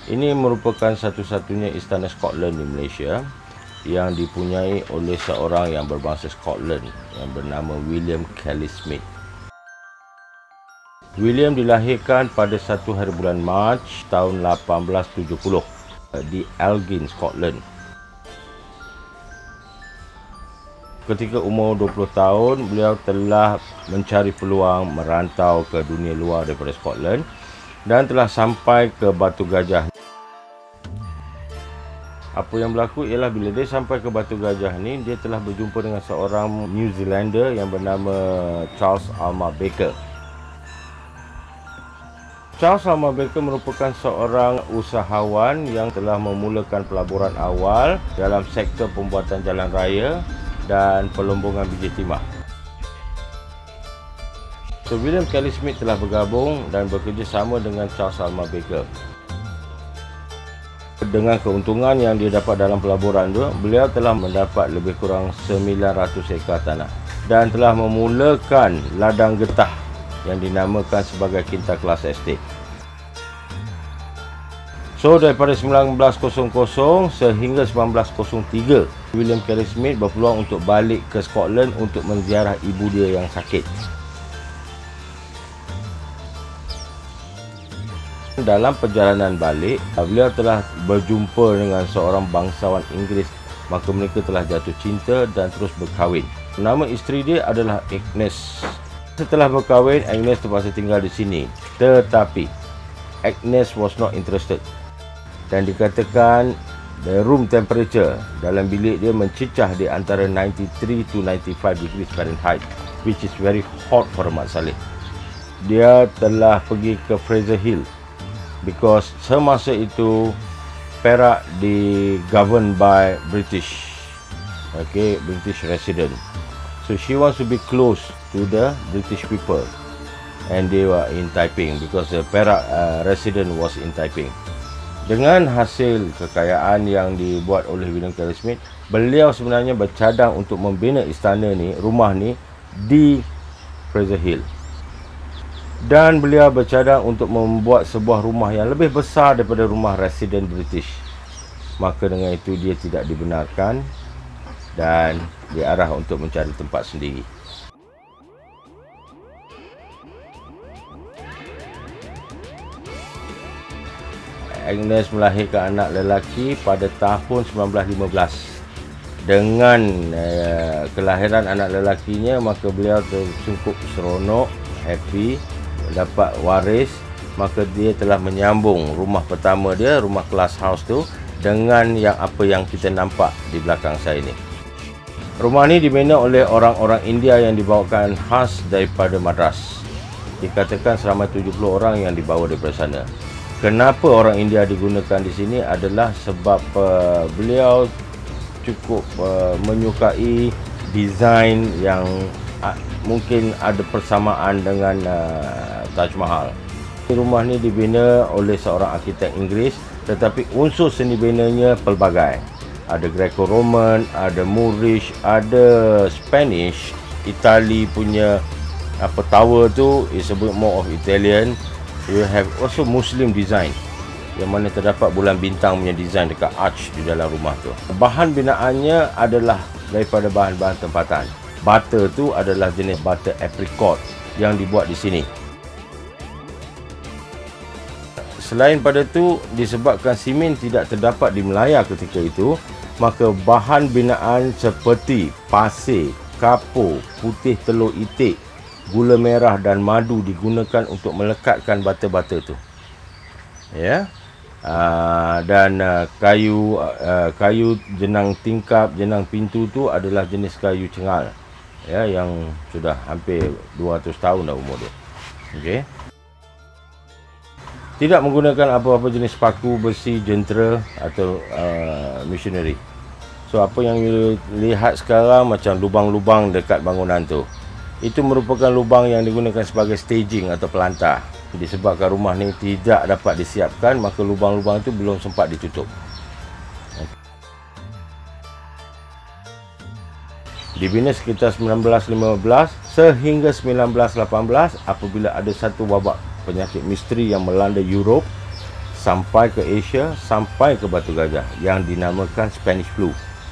Ini merupakan satu-satunya istana Scotland di Malaysia yang dipunyai oleh seorang yang berbangsa Scotland yang bernama William Kelly Smith. William dilahirkan pada 1 hari bulan Mac tahun 1870 di Elgin, Scotland. Ketika umur 20 tahun, beliau telah mencari peluang merantau ke dunia luar daripada Scotland dan telah sampai ke Batu Gajah. Apa yang berlaku ialah bila dia sampai ke Batu Gajah ni, dia telah berjumpa dengan seorang New Zealander yang bernama Charles Alma Baker. Charles Alma Baker merupakan seorang usahawan yang telah memulakan pelaburan awal dalam sektor pembuatan jalan raya dan pelombongan biji timah. So, William Kelly Smith telah bergabung dan bekerjasama dengan Charles Alma Baker. Dengan keuntungan yang dia dapat dalam pelaburan itu, beliau telah mendapat lebih kurang 900 ekar tanah dan telah memulakan ladang getah yang dinamakan sebagai Kinta Class Estate. So, daripada 1900 sehingga 1903, William Kelly Smith berpeluang untuk balik ke Scotland untuk menziarah ibu dia yang sakit. Dalam perjalanan balik, beliau telah berjumpa dengan seorang bangsawan Inggeris, maka mereka telah jatuh cinta dan terus berkahwin. Nama isteri dia adalah Agnes. Setelah berkahwin, Agnes terpaksa tinggal di sini. Tetapi Agnes was not interested. Dan dikatakan the room temperature dalam bilik dia mencecah di antara 93 to 95 degrees Fahrenheit, which is very hot for Mat Salleh. Dia telah pergi ke Fraser Hill because semasa itu Perak governed by British, British resident. So she wants to be close to the British people, and they were in Taiping because the Perak resident was in Taiping. Dengan hasil kekayaan yang dibuat oleh William Kelly Smith, beliau sebenarnya bercadang untuk membina istana ni, rumah ni di Fraser Hill. Dan beliau bercadang untuk membuat sebuah rumah yang lebih besar daripada rumah residen British. Maka dengan itu dia tidak dibenarkan dan diarah untuk mencari tempat sendiri. Agnes melahirkan anak lelaki pada tahun 1915. Dengan kelahiran anak lelakinya, maka beliau tersungkup seronok, happy, dapat waris. Maka dia telah menyambung rumah pertama dia, rumah glass house tu, dengan apa yang kita nampak di belakang saya ni. Rumah ni dibina oleh orang-orang India yang dibawakan khas daripada Madras. Dikatakan selama 70 orang yang dibawa daripada sana. Kenapa orang India digunakan di sini adalah sebab beliau cukup menyukai desain yang mungkin ada persamaan dengan Taj Mahal. Rumah ni dibina oleh seorang arkitek Inggeris, tetapi unsur seni binanya pelbagai. Ada Greco-Roman, ada Moorish, ada Spanish. Itali punya tower tu is a bit more of Italian. You have also Muslim design, yang mana terdapat bulan bintang punya design dekat arch di dalam rumah tu. Bahan binaannya adalah daripada bahan-bahan tempatan. Bata tu adalah jenis bata apricot yang dibuat di sini. Selain pada tu, disebabkan simen tidak terdapat di Melaya ketika itu, maka bahan binaan seperti pasir, kapur, putih telur itik, gula merah dan madu digunakan untuk melekatkan bata-bata tu. Ya. Dan kayu jenang tingkap, jenang pintu tu adalah jenis kayu cengal. Ya, yang sudah hampir 200 tahun dah umur dia. Okey. Tidak menggunakan apa-apa jenis paku, besi, jentera atau machinery. So apa yang you lihat sekarang macam lubang-lubang dekat bangunan tu, itu merupakan lubang yang digunakan sebagai staging atau pelantar. Disebabkan rumah ni tidak dapat disiapkan, maka lubang-lubang itu belum sempat ditutup. Dibina sekitar 1915 sehingga 1918 apabila ada satu wabak penyakit misteri yang melanda Europe, sampai ke Asia, sampai ke Batu Gajah yang dinamakan Spanish Flu.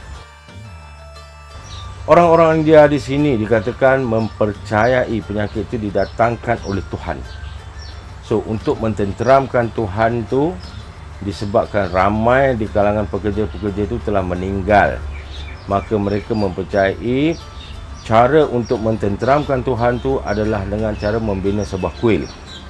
Orang-orang India di sini dikatakan mempercayai penyakit itu didatangkan oleh Tuhan. So, untuk mententeramkan Tuhan tu, disebabkan ramai di kalangan pekerja-pekerja itu telah meninggal, maka mereka mempercayai cara untuk mententeramkan Tuhan tu adalah dengan cara membina sebuah kuil.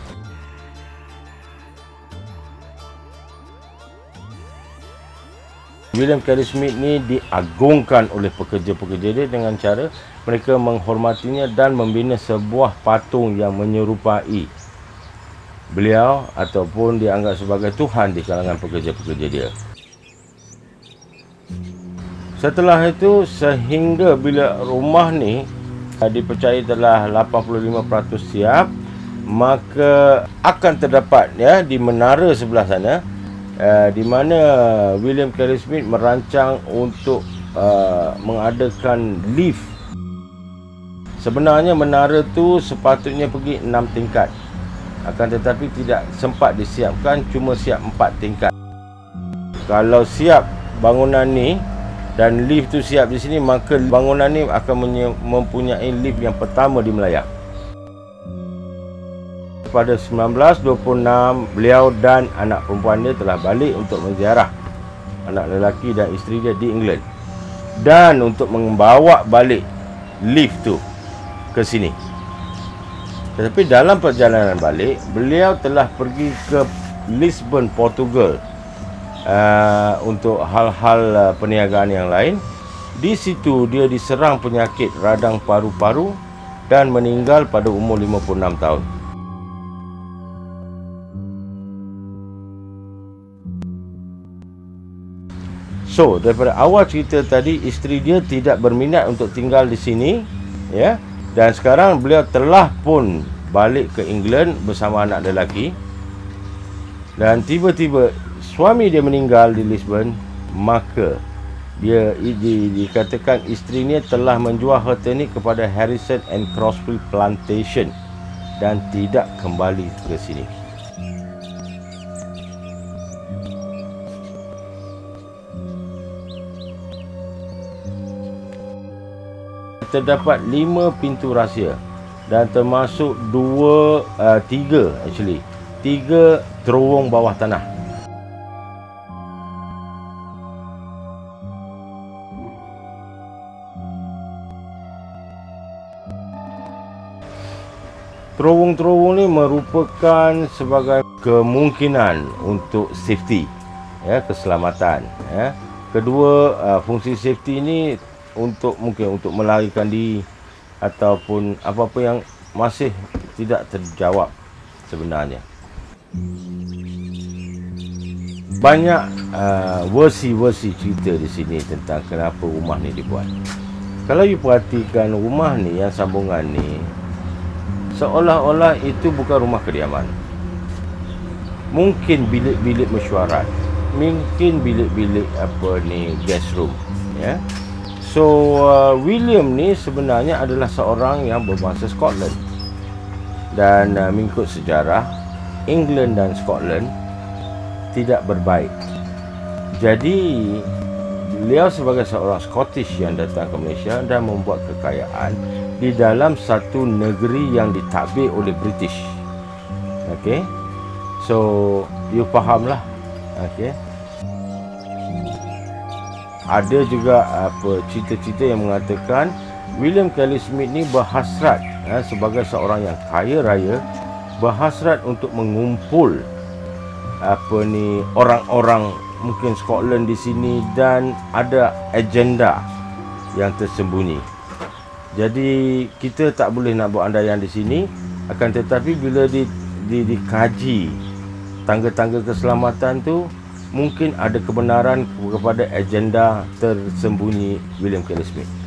William Carey Smith ni diagungkan oleh pekerja-pekerja dia dengan cara mereka menghormatinya dan membina sebuah patung yang menyerupai beliau ataupun dianggap sebagai Tuhan di kalangan pekerja-pekerja dia. Setelah itu, sehingga bila rumah ni dipercayai telah 85% siap, maka akan terdapat di menara sebelah sana di mana William Carey Smith merancang untuk mengadakan lift. Sebenarnya menara tu sepatutnya pergi 6 tingkat, akan tetapi tidak sempat disiapkan, cuma siap 4 tingkat. Kalau siap bangunan ni dan lift tu siap di sini, maka bangunan ni akan mempunyai lift yang pertama di Melaya. Pada 1926, beliau dan anak perempuan dia telah balik untuk menziarah anak lelaki dan isteri dia di England, dan untuk membawa balik lift tu ke sini. Tetapi dalam perjalanan balik, beliau telah pergi ke Lisbon, Portugal untuk hal-hal perniagaan yang lain. Di situ dia diserang penyakit radang paru-paru dan meninggal pada umur 56 tahun. So, daripada awal cerita tadi, isteri dia tidak berminat untuk tinggal di sini, dan sekarang beliau telah pun balik ke England bersama anak lelaki, dan tiba-tiba suami dia meninggal di Lisbon. Maka dia dikatakan isterinya telah menjual harta ini kepada Harrison and Crossfield Plantation dan tidak kembali ke sini. Terdapat 5 pintu rahsia dan termasuk 3 terowong bawah tanah. Terowong-terowong ni merupakan sebagai kemungkinan untuk safety, keselamatan. Kedua, fungsi safety ini mungkin untuk melarikan diri ataupun apa-apa yang masih tidak terjawab sebenarnya. Banyak versi-versi cerita di sini tentang kenapa rumah ni dibuat. Kalau you perhatikan rumah ni, yang sambungan ni, seolah-olah itu bukan rumah kediaman. Mungkin bilik-bilik mesyuarat, mungkin bilik-bilik guest room, So, William ni sebenarnya adalah seorang yang berbangsa Scotland. Dan mengikut sejarah, England dan Scotland tidak berbaik. Jadi, beliau sebagai seorang Scottish yang datang ke Malaysia dan membuat kekayaan di dalam satu negeri yang ditadbir oleh British. Okay? So, you fahamlah. Okay? Ada juga cerita-cerita yang mengatakan William Carey Smith ni berhasrat sebagai seorang yang kaya raya, berhasrat untuk mengumpul orang-orang mungkin Scotland di sini, dan ada agenda yang tersembunyi. Jadi kita tak boleh nak buat andaian di sini, akan tetapi bila dikaji tangga-tangga keselamatan tu, mungkin ada kebenaran kepada agenda tersembunyi William Carey Smith.